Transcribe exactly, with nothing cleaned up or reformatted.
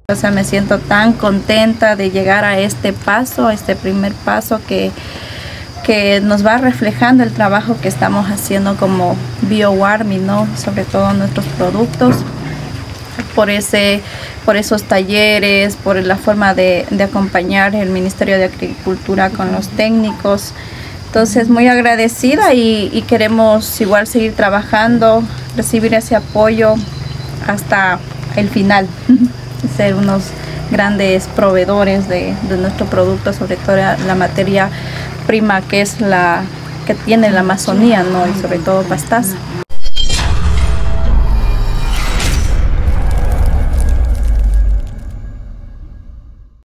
O sea, me siento tan contenta de llegar a este paso, a este primer paso que, que nos va reflejando el trabajo que estamos haciendo como BioWarming, ¿no? Sobre todo nuestros productos, por, ese, por esos talleres, por la forma de, de acompañar el Ministerio de Agricultura con los técnicos. Entonces, muy agradecida y, y queremos igual seguir trabajando, recibir ese apoyo hasta el final. Ser unos grandes proveedores de, de nuestro producto, sobre todo la materia prima que es la que tiene la Amazonía, ¿no? Y sobre todo Pastaza.